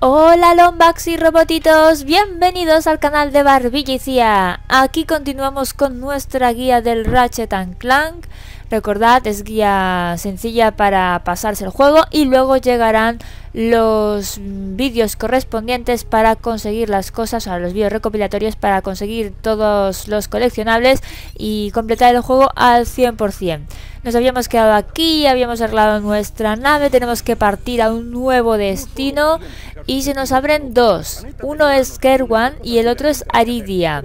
Hola Lombax y robotitos, bienvenidos al canal de Barbilla y Cía. Aquí continuamos con nuestra guía del Ratchet & Clank. Recordad, es guía sencilla para pasarse el juego y luego llegarán los vídeos correspondientes para conseguir las cosas, o los vídeos recopilatorios para conseguir todos los coleccionables y completar el juego al 100%. Nos habíamos quedado aquí, habíamos arreglado nuestra nave, tenemos que partir a un nuevo destino y se nos abren dos. Uno es Kerwan y el otro es Aridia.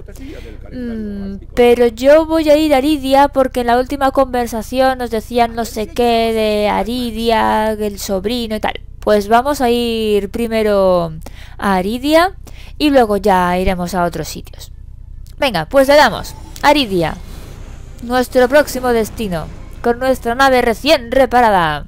Pero yo voy a ir a Aridia porque en la última conversación nos decían no sé qué de Aridia, el sobrino y tal. Pues vamos a ir primero a Aridia y luego ya iremos a otros sitios. Venga, pues le damos. Aridia, nuestro próximo destino, con nuestra nave recién reparada.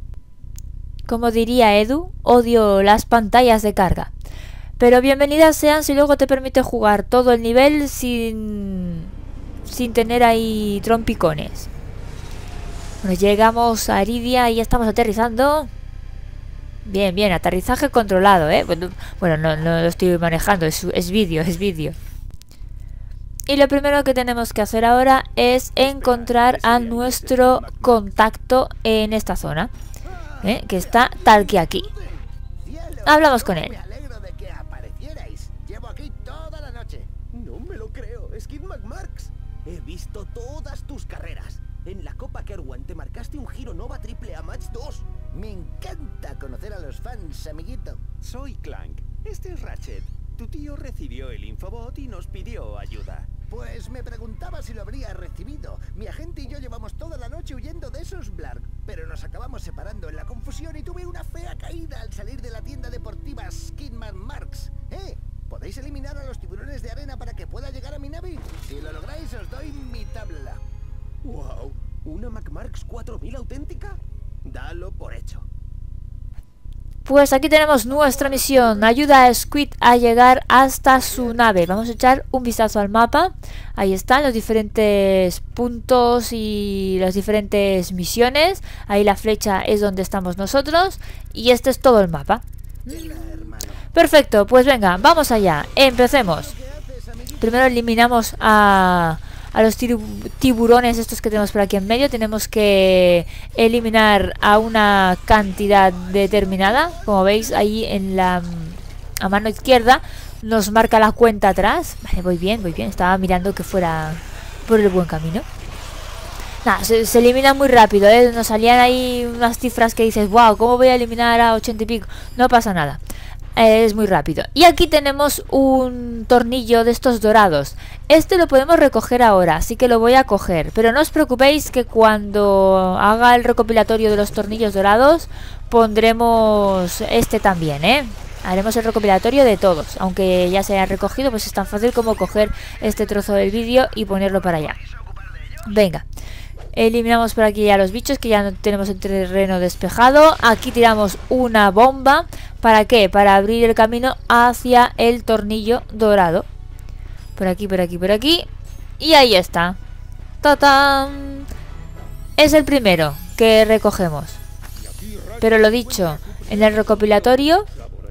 Como diría Edu, odio las pantallas de carga. Pero bienvenidas sean si luego te permite jugar todo el nivel sin tener ahí trompicones. Bueno, llegamos a Aridia y ya estamos aterrizando. Bien, bien, aterrizaje controlado, ¿eh? Bueno, no lo estoy manejando, es vídeo, es vídeo. Y lo primero que tenemos que hacer ahora es encontrar a nuestro contacto en esta zona, que está tal que aquí. Hablamos con él. Me alegro de que aparecierais. Llevo aquí toda la noche. No me lo creo, Skid McMarx. He visto todas tus carreras. En la Copa Kerwan te marcaste un giro Nova Triple A Match 2. Me encanta conocer a los fans, amiguito. Soy Clank. Este es Ratchet. Tu tío recibió el infobot y nos pidió ayuda. Pues me preguntaba si lo habría recibido. Mi agente y yo llevamos toda la noche huyendo de esos Blarg, pero nos acabamos separando en la confusión y tuve una fea caída al salir de la tienda deportiva Skidman Marks. ¿Podéis eliminar a los tiburones de arena para que pueda llegar a mi nave? Si lo lográis, os doy mi tabla. ¡Wow! ¿Una McMarx 4000 auténtica? Dalo por hecho. Pues aquí tenemos nuestra misión. Ayuda a Squid a llegar hasta su nave. Vamos a echar un vistazo al mapa. Ahí están los diferentes puntos y las diferentes misiones. Ahí la flecha es donde estamos nosotros. Y este es todo el mapa. Perfecto, pues venga, vamos allá. Empecemos. Primero eliminamos a los tiburones estos que tenemos por aquí en medio. Tenemos que eliminar a una cantidad determinada. Como veis ahí en la a mano izquierda nos marca la cuenta atrás. Vale, voy bien, estaba mirando que fuera por el buen camino. Nada, se elimina muy rápido, ¿eh? Nos salían ahí unas cifras que dices, wow, ¿cómo voy a eliminar a 80 y pico? No pasa nada. Es muy rápido. Y aquí tenemos un tornillo de estos dorados. Este lo podemos recoger ahora, así que lo voy a coger. Pero no os preocupéis que cuando haga el recopilatorio de los tornillos dorados pondremos este también, ¿eh? Haremos el recopilatorio de todos. Aunque ya se haya recogido, pues es tan fácil como coger este trozo del vídeo y ponerlo para allá. Venga. Eliminamos por aquí ya los bichos, que ya no tenemos el terreno despejado. Aquí tiramos una bomba. ¿Para qué? Para abrir el camino hacia el tornillo dorado. Por aquí, por aquí, por aquí. Y ahí está. ¡Tatán! Es el primero que recogemos. Pero lo dicho, en el recopilatorio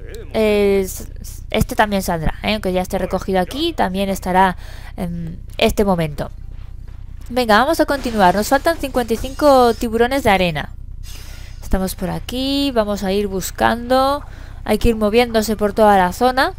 este también saldrá, aunque ya esté recogido aquí, también estará en este momento. Venga, vamos a continuar. Nos faltan 55 tiburones de arena. Estamos por aquí. Vamos a ir buscando. Hay que ir moviéndose por toda la zona.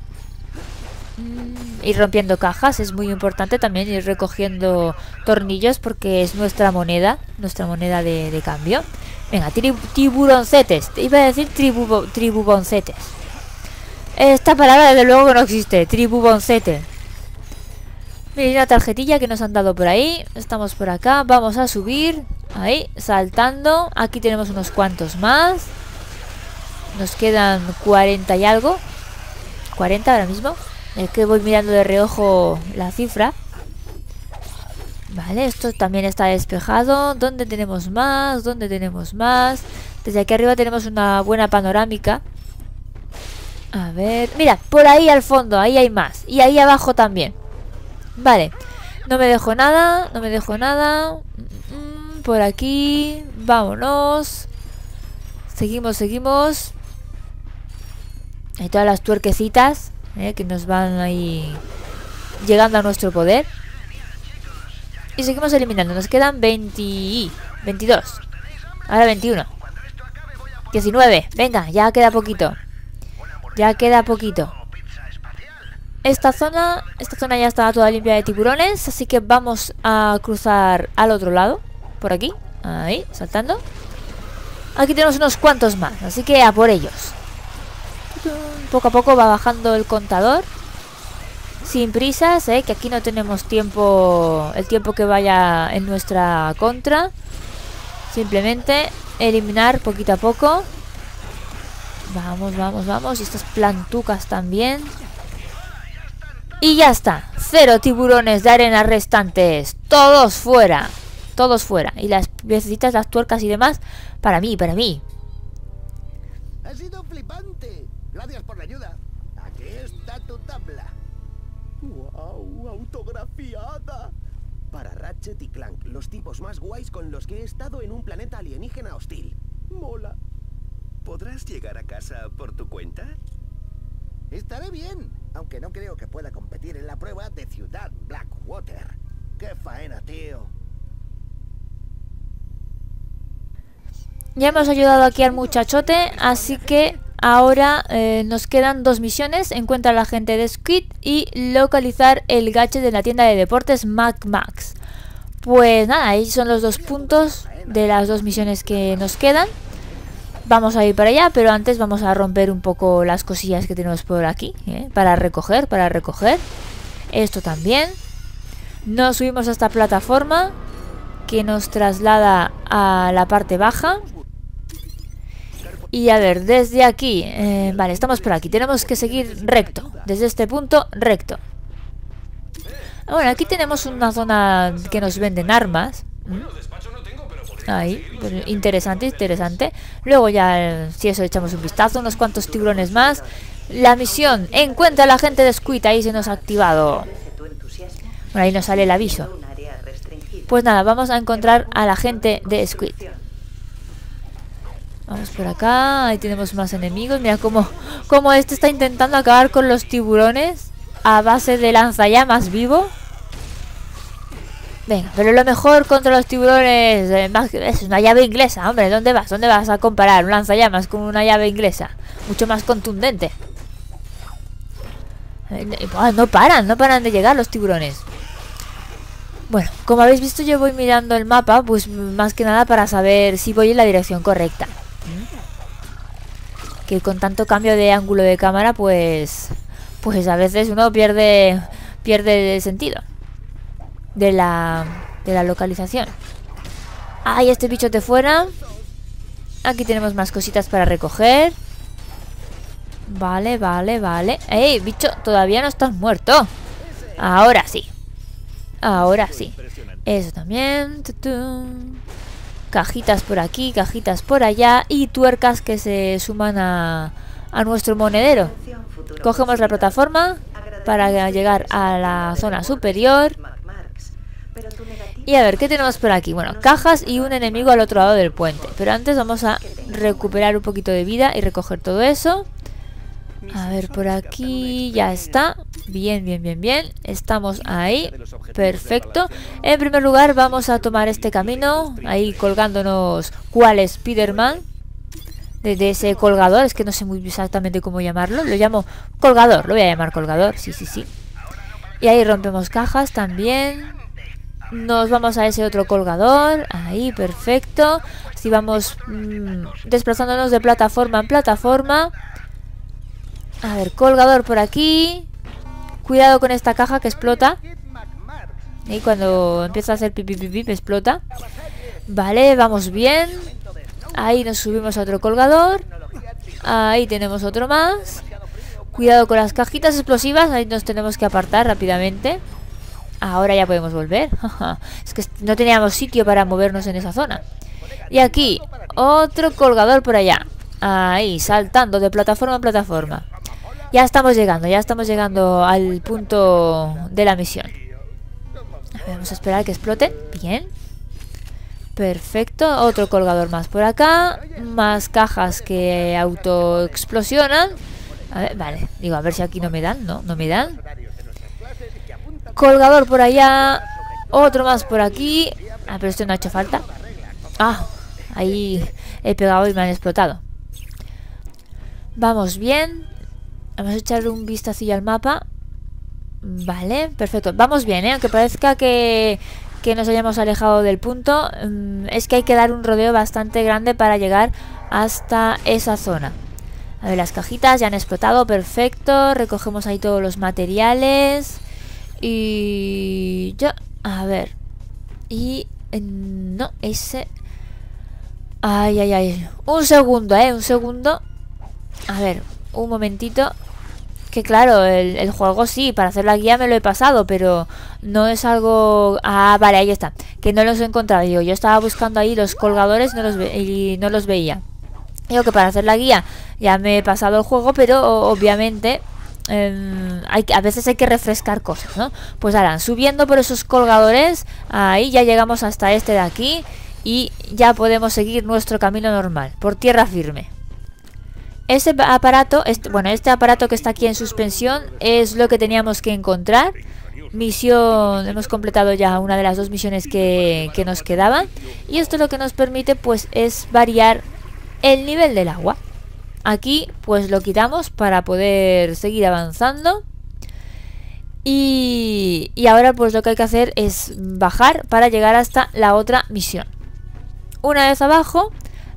Ir rompiendo cajas. Es muy importante también ir recogiendo tornillos porque es nuestra moneda. Nuestra moneda de cambio. Venga, tiburoncetes. Te iba a decir tribuboncetes. Esta palabra desde luego que no existe. Tribuboncete. Miren una tarjetilla que nos han dado por ahí. Estamos por acá, vamos a subir. Ahí, saltando. Aquí tenemos unos cuantos más. Nos quedan 40 y algo. 40 ahora mismo. Es que voy mirando de reojo la cifra. Vale, esto también está despejado. ¿Dónde tenemos más? ¿Dónde tenemos más? Desde aquí arriba tenemos una buena panorámica. A ver, mira, por ahí al fondo, ahí hay más. Y ahí abajo también. Vale, no me dejo nada, no me dejo nada. Por aquí, vámonos. Seguimos, seguimos. Hay todas las tuerquecitas que nos van ahí llegando a nuestro poder. Y seguimos eliminando. Nos quedan 22. Ahora 21. 19. Venga, ya queda poquito. Ya queda poquito. Esta zona ya está toda limpia de tiburones. Así que vamos a cruzar al otro lado. Por aquí. Ahí, saltando. Aquí tenemos unos cuantos más. Así que a por ellos. Poco a poco va bajando el contador. Sin prisas, que aquí no tenemos tiempo. El tiempo que vaya en nuestra contra. Simplemente eliminar poquito a poco. Vamos, vamos, vamos. Y estas plantucas también. Y ya está. 0 tiburones de arena restantes. Todos fuera. Todos fuera. Y las piececitas, las tuercas y demás, para mí, para mí. Ha sido flipante. Gracias por la ayuda. Aquí está tu tabla. ¡Wow! ¡Autografiada! Para Ratchet y Clank, los tipos más guays con los que he estado en un planeta alienígena hostil. Mola. ¿Podrás llegar a casa por tu cuenta? Estaré bien, aunque no creo que pueda competir en la prueba de Ciudad Blackwater. ¡Qué faena, tío! Ya hemos ayudado aquí al muchachote, así que ahora nos quedan 2 misiones. Encuentra a la gente de Squid y localizar el gadget de la tienda de deportes Mad Max. Pues nada, ahí son los 2 puntos de las 2 misiones que nos quedan. Vamos a ir para allá, pero antes vamos a romper un poco las cosillas que tenemos por aquí, para recoger, Esto también. Nos subimos a esta plataforma que nos traslada a la parte baja. Y a ver, desde aquí, vale, estamos por aquí. Tenemos que seguir recto, desde este punto, recto. Bueno, aquí tenemos una zona que nos venden armas. Ahí, interesante, interesante. Luego ya, si eso, echamos un vistazo. Unos cuantos tiburones más. La misión, encuentra a la gente de Squid. Ahí se nos ha activado. Bueno, ahí nos sale el aviso. Pues nada, vamos a encontrar a la gente de Squid. Vamos por acá. Ahí tenemos más enemigos. Mira cómo este está intentando acabar con los tiburones a base de lanzallamas vivo. Venga, pero lo mejor contra los tiburones es una llave inglesa, hombre. ¿Dónde vas? ¿Dónde vas a comparar un lanzallamas con una llave inglesa? Mucho más contundente. No paran de llegar los tiburones. Bueno, como habéis visto, yo voy mirando el mapa, pues más que nada para saber si voy en la dirección correcta. Que con tanto cambio de ángulo de cámara, pues a veces uno pierde el sentido de la localización. Ahí este bichote fuera. Aquí tenemos más cositas para recoger. Vale, vale, vale. ¡Ey, bicho! Todavía no estás muerto. Ahora sí. Ahora sí. Eso también. Cajitas por aquí, cajitas por allá. Y tuercas que se suman a nuestro monedero. Cogemos la plataforma para llegar a la zona superior. Y a ver, ¿qué tenemos por aquí? Bueno, cajas y un enemigo al otro lado del puente. Pero antes vamos a recuperar un poquito de vida y recoger todo eso. A ver, por aquí ya está. Bien, bien, bien, bien. Estamos ahí. Perfecto. En primer lugar vamos a tomar este camino. Ahí colgándonos cual Spider-Man. De ese colgador. Es que no sé muy exactamente cómo llamarlo. Lo llamo colgador. Lo voy a llamar colgador. Sí, sí, sí. Y ahí rompemos cajas también. Nos vamos a ese otro colgador. Ahí, perfecto. Así vamos desplazándonos de plataforma en plataforma. A ver, colgador por aquí. Cuidado con esta caja que explota. Y cuando empieza a hacer pip, pip, pip, explota. Vale, vamos bien. Ahí nos subimos a otro colgador. Ahí tenemos otro más. Cuidado con las cajitas explosivas. Ahí nos tenemos que apartar rápidamente. Ahora ya podemos volver. Es que no teníamos sitio para movernos en esa zona. Y aquí, otro colgador por allá. Ahí, saltando de plataforma en plataforma. Ya estamos llegando al punto de la misión. A ver, vamos a esperar que explote. Bien. Perfecto, otro colgador más por acá. Más cajas que autoexplosionan. A ver, vale. Digo, a ver si aquí no me dan. No, no me dan. Colgador por allá. Otro más por aquí. Ah, pero esto no ha hecho falta. Ah, ahí he pegado y me han explotado. Vamos bien. Vamos a echarle un vistacillo al mapa. Vale, perfecto. Vamos bien, ¿eh? Aunque parezca que nos hayamos alejado del punto. Es que hay que dar un rodeo bastante grande para llegar hasta esa zona. A ver, las cajitas ya han explotado. Perfecto. Recogemos ahí todos los materiales. Y... ya, a ver. Y... no, ese... Ay, ay, ay. Un segundo, un segundo. A ver, un momentito. Que claro, el juego sí, para hacer la guía me lo he pasado, pero no es algo... Ah, vale, ahí está. Que no los he encontrado. Digo, yo estaba buscando ahí los colgadores y no los veía. Digo que para hacer la guía ya me he pasado el juego, pero obviamente... a veces hay que refrescar cosas, ¿no? Pues ahora, subiendo por esos colgadores, ahí ya llegamos hasta este de aquí y ya podemos seguir nuestro camino normal, por tierra firme. Ese aparato, este aparato que está aquí en suspensión es lo que teníamos que encontrar. Misión, hemos completado ya una de las 2 misiones que nos quedaban. Y esto lo que nos permite pues es variar el nivel del agua. Aquí pues lo quitamos para poder seguir avanzando. Y ahora pues lo que hay que hacer es bajar para llegar hasta la otra misión. Una vez abajo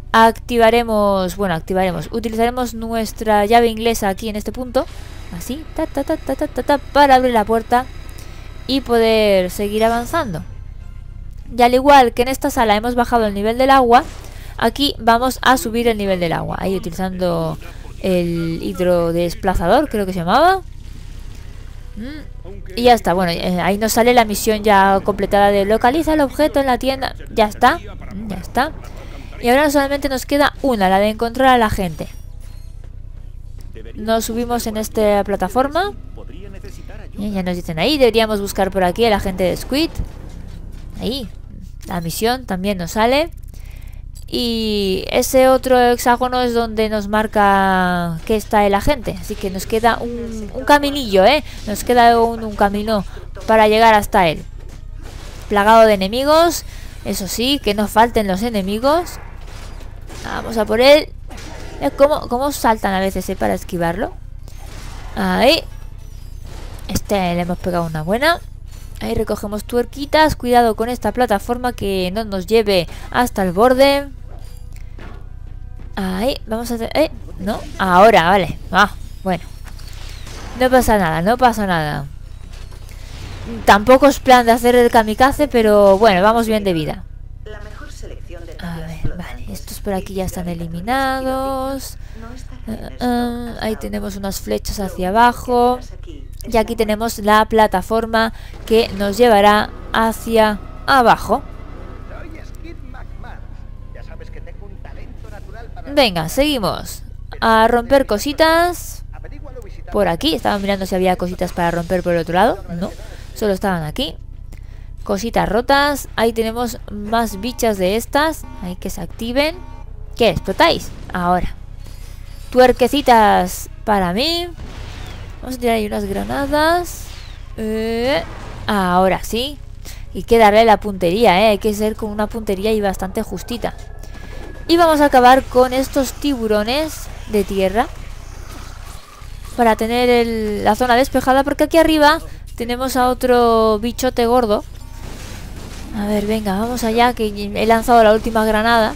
utilizaremos nuestra llave inglesa aquí en este punto. Así, para abrir la puerta y poder seguir avanzando. Y al igual que en esta sala hemos bajado el nivel del agua, aquí vamos a subir el nivel del agua. Ahí utilizando el hidrodesplazador, creo que se llamaba. Y ya está, bueno, ahí nos sale la misión ya completada de localiza el objeto en la tienda. Ya está, ya está. Y ahora solamente nos queda una, la de encontrar a la gente. Nos subimos en esta plataforma. Y ya nos dicen ahí, deberíamos buscar por aquí a la gente de Squid. Ahí, la misión también nos sale. Y ese otro hexágono es donde nos marca que está el agente. Así que nos queda un caminillo, nos queda un camino para llegar hasta él. Plagado de enemigos. Eso sí, que no falten los enemigos. Vamos a por él. ¿Cómo saltan a veces para esquivarlo? Ahí. Le hemos pegado una buena. Ahí recogemos tuerquitas. Cuidado con esta plataforma que no nos lleve hasta el borde. Ahí, vamos a hacer... no, ahora, vale. Bueno. No pasa nada, no pasa nada. Tampoco es plan de hacer el kamikaze, pero bueno, vamos bien de vida. A ver, vale, estos por aquí ya están eliminados. Ahí tenemos unas flechas hacia abajo. Y aquí tenemos la plataforma que nos llevará hacia abajo. Venga, seguimos. A romper cositas. Por aquí, estaba mirando si había cositas para romper por el otro lado. No, solo estaban aquí. Cositas rotas. Ahí tenemos más bichas de estas. Ahí que se activen. ¿Qué? ¿Explotáis? Ahora. Tuerquecitas para mí. Vamos a tirar ahí unas granadas. Ahora sí. Y que darle la puntería, hay que ser con una puntería y bastante justita. Y vamos a acabar con estos tiburones de tierra. Para tener la zona despejada. Porque aquí arriba tenemos a otro bichote gordo. A ver, venga, vamos allá, que he lanzado la última granada.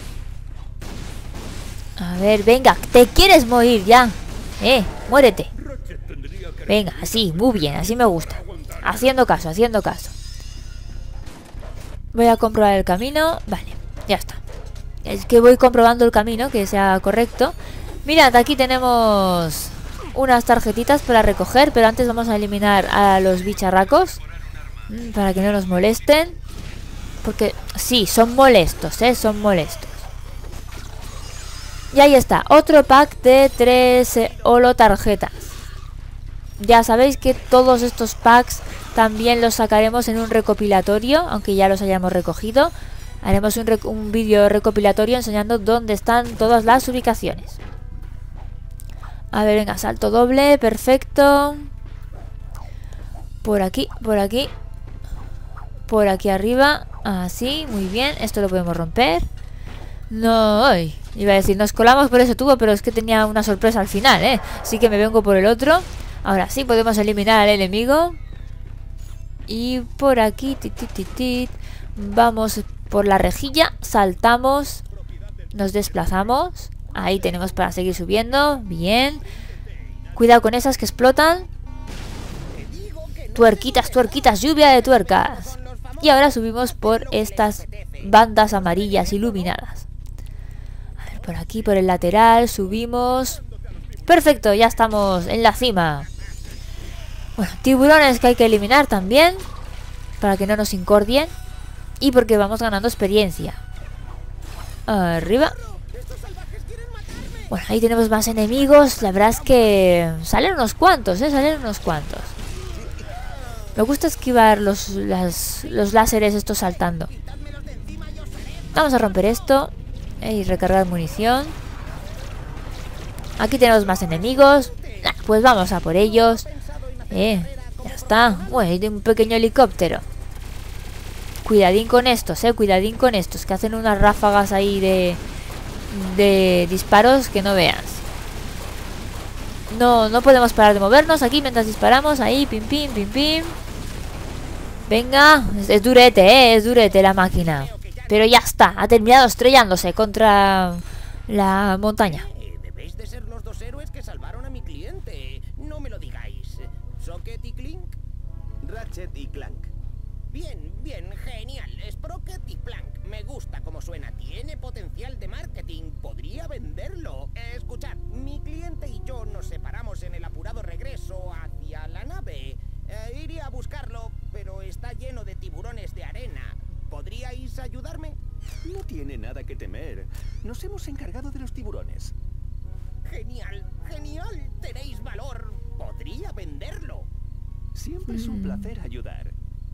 A ver, venga, ¿te quieres morir ya? Muérete. Venga, así, muy bien, así me gusta. Haciendo caso, haciendo caso. Voy a comprobar el camino. Vale, ya está. Es que voy comprobando el camino, que sea correcto. Mirad, aquí tenemos unas tarjetitas para recoger. Pero antes vamos a eliminar a los bicharracos, para que no nos molesten. Porque sí, son molestos, son molestos. Y ahí está, otro pack de 3 holo tarjetas. Ya sabéis que todos estos packs también los sacaremos en un recopilatorio, aunque ya los hayamos recogido. Haremos un vídeo recopilatorio enseñando dónde están todas las ubicaciones. A ver, venga, salto doble, perfecto. Por aquí, por aquí. Por aquí arriba. Así, muy bien. Esto lo podemos romper. No, ay, iba a decir, nos colamos por ese tubo, pero es que tenía una sorpresa al final, ¿eh? Así que me vengo por el otro. Ahora sí, podemos eliminar al enemigo. Y por aquí, vamos por la rejilla, saltamos, nos desplazamos. Ahí tenemos para seguir subiendo, bien. Cuidado con esas que explotan. Tuerquitas, tuerquitas, lluvia de tuercas. Y ahora subimos por estas bandas amarillas iluminadas. A ver, por aquí, por el lateral, subimos. Perfecto, ya estamos en la cima. Bueno, tiburones que hay que eliminar también, para que no nos incordien. Y porque vamos ganando experiencia. Arriba. Bueno, ahí tenemos más enemigos. La verdad es que salen unos cuantos, salen unos cuantos. Me gusta esquivar los láseres estos saltando. Vamos a romper esto y recargar munición. Aquí tenemos más enemigos. Pues vamos a por ellos. Ya está. Bueno, hay un pequeño helicóptero. Cuidadín con estos, cuidadín con estos, que hacen unas ráfagas ahí de disparos que no veas. No podemos parar de movernos aquí mientras disparamos. Ahí, pim, pim, pim, pim. Venga, es durete la máquina. Pero ya está, ha terminado estrellándose contra la montaña. Debéis de ser los dos héroes que salvaron a mi cliente. No me lo digáis. ¿Socket y Clank? Ratchet y Clank. Bien, bien, genial. Sprocket y Clank. Me gusta cómo suena. Tiene potencial de marketing. Podría venderlo. Escuchad, mi cliente y yo nos separamos en el apurado regreso hacia la nave. Iría a buscarlo, pero está lleno de tiburones de arena. ¿Podríais ayudarme? No tiene nada que temer. Nos hemos encargado de los tiburones. Genial, genial. Tenéis valor. Podría venderlo. Siempre es un placer ayudar.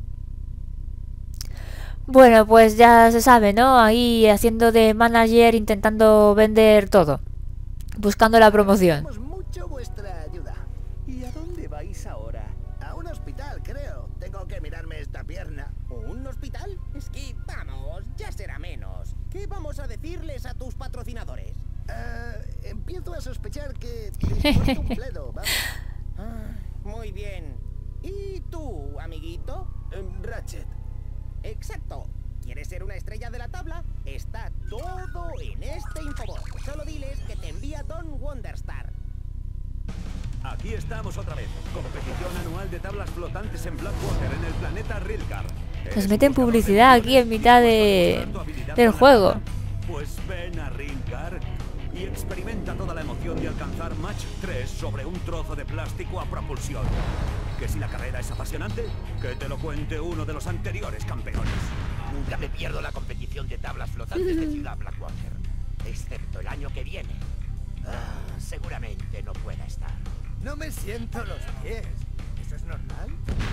Bueno, pues ya se sabe, ¿no? Ahí haciendo de manager, intentando vender todo. Buscando la promoción. Necesitamos mucho vuestra ayuda. ¿Y a dónde vais ahora? A un hospital, creo. Tengo que mirarme esta pierna. ¿Un hospital? Skip, vamos, ya será menos. ¿Qué vamos a decirles a tus patrocinadores? Empiezo a sospechar que te importa un bledo, vamos. Muy bien. ¿Y tú, amiguito? Ratchet. Exacto. ¿Quieres ser una estrella de la tabla? Está todo en este infobot. Solo diles que te envía Don Wonderstar. Aquí estamos otra vez. Competición anual de tablas flotantes en Blackwater, en el planeta Rilgar. Nos meten publicidad aquí en mitad del juego. Pues ven a Rilgar y experimenta toda la emoción de alcanzar Mach 3 sobre un trozo de plástico a propulsión. Que si la carrera es apasionante, que te lo cuente uno de los anteriores campeones. Nunca me pierdo la competición de tablas flotantes de Ciudad Blackwater, excepto el año que viene. Seguramente no pueda estar. No me siento los pies. ¿Eso es normal?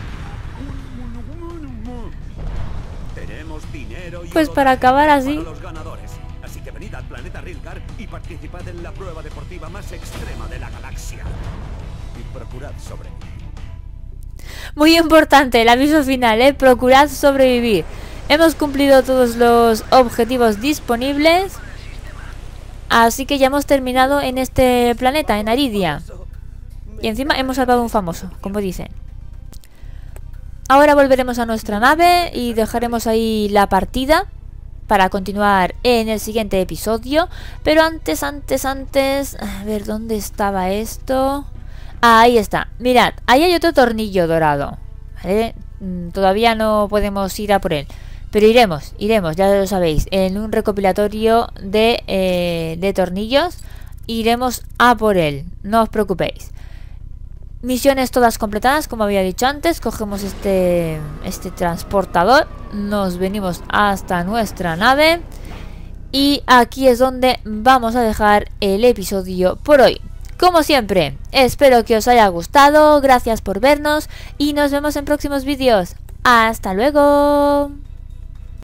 Tenemos dinero y Pues oro para acabar así. para los ganadores. Así que venid al planeta Rilgar y participad en la prueba deportiva más extrema de la galaxia. Y procurad sobrevivir. Muy importante, el aviso final, procurad sobrevivir. Hemos cumplido todos los objetivos disponibles. Así que ya hemos terminado en este planeta, en Aridia. Y encima hemos salvado a un famoso, como dicen. Ahora volveremos a nuestra nave y dejaremos ahí la partida para continuar en el siguiente episodio. Pero antes, a ver, ¿dónde estaba esto? Ahí está, mirad, ahí hay otro tornillo dorado, ¿vale? Todavía no podemos ir a por él, pero iremos, ya lo sabéis. En un recopilatorio de tornillos iremos a por él, no os preocupéis. Misiones todas completadas, como había dicho antes. Cogemos este transportador, nos venimos hasta nuestra nave y aquí es donde vamos a dejar el episodio por hoy. Como siempre, espero que os haya gustado, gracias por vernos y nos vemos en próximos vídeos. ¡Hasta luego!